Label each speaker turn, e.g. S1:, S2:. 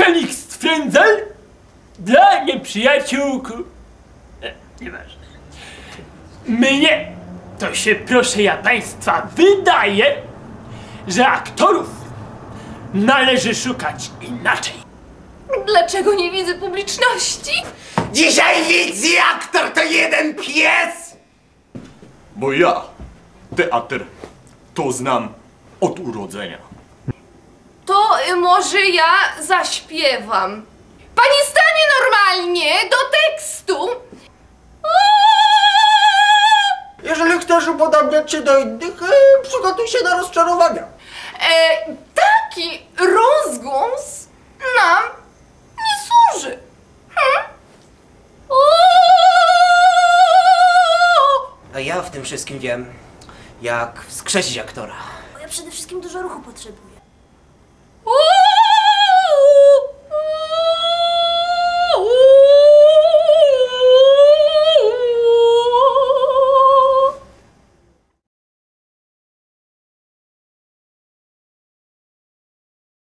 S1: naczelnik Stwędzel dla nieprzyjaciółku. Nieważne. Mnie to się, proszę ja państwa, wydaje, że aktorów należy szukać inaczej.
S2: Dlaczego nie widzę publiczności?
S3: Dzisiaj widz i aktor to jeden pies!
S4: Bo ja teatr to znam od urodzenia.
S2: To może ja zaśpiewam. Pani stanie normalnie do tekstu.
S3: Jeżeli chcesz upodobniać się do innych, przygotuj się na rozczarowania.
S2: Taki rozgłos nam nie służy.
S3: A ja w tym wszystkim wiem, jak wskrzesić aktora.
S5: Bo ja przede wszystkim dużo ruchu potrzebuję.